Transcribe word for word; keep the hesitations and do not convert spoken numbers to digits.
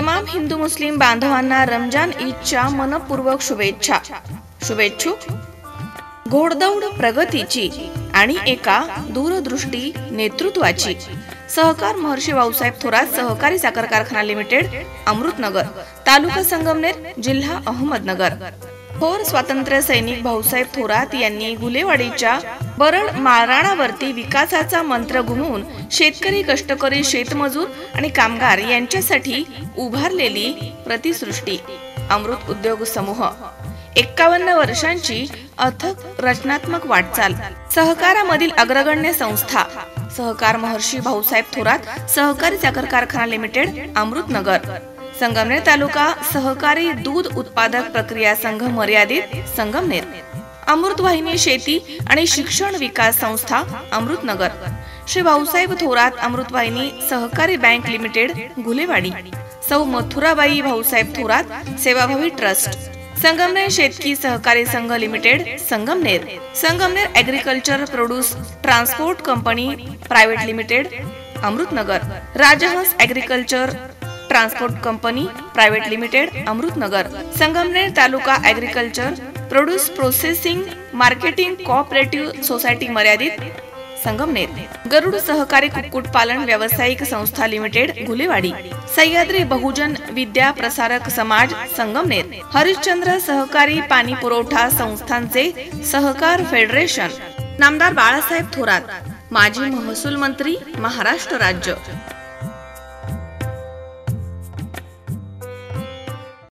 तमाम हिंदू मुस्लिम बांधवांना रमजान ईदच्या मनपूर्वक शुभेच्छा। शुभेच्छुक घोडदौड प्रगतीची आणि एका दूरदृष्टी नेतृत्वाची। सहकार महर्षी भाऊसाहेब थोरात सहकारी साखर कारखाना लिमिटेड, अमृतनगर, तालुका संगमनेर, जिल्हा अहमदनगर। थोर स्वातंत्र्य सैनिक भाऊसाहेब थोरात यांनी गुलेवाडीच्या बरड माळरानावरती विकासाचा मंत्र घुमवून शेतकरी, कष्टकरी, शेतमजूर आणि कामगार यांच्यासाठी उभारलेली प्रतिसृष्टी अमृत उद्योग समूह एक्कावन्न वर्षांची अथक रचनात्मक वाटचाल। सहकारामधील अग्रगण्य संस्था सहकार महर्षी भाऊसाहेब थोरात सहकारी साखर कारखाना लिमिटेड, अमृतनगर, संगमनेर तालुका सहकारी दूध उत्पादक प्रक्रिया संघ मर्यादित, संगमनेर। अमृत वाहिनी शेती आणि शिक्षण विकास संस्था, अमृतनगर। श्री भाऊसाहेब थोरात अमृत वाहिनी सहकारी बँक लिमिटेड, गुलेवाडी। सौ मथुराबाई भाऊसाहेब थोरात सेवाभावी ट्रस्ट, संगमनेर शेतकी सहकारी संघ limited, Sangamner. Sangamner agriculture produce transport company private limited, Amritnagar. Rajhans agriculture transport company private limited, Amritnagar. Sangamner taluka agriculture produce processing marketing cooperative society मर्यादित, संगमनेर। गरुड सहकारी कुक्कुट पालन व्यावसायिक संस्था लिमिटेड, गुलेवाडी। सह्याद्री बहुजन विद्या प्रसारक समाज, संगमनेर। हरिश्चंद्र सहकारी पाणी पुरवठा संस्थांचे सहकार फेडरेशन। नामदार बाळासाहेब थोरात, माजी महसूल मंत्री, महाराष्ट्र राज्य।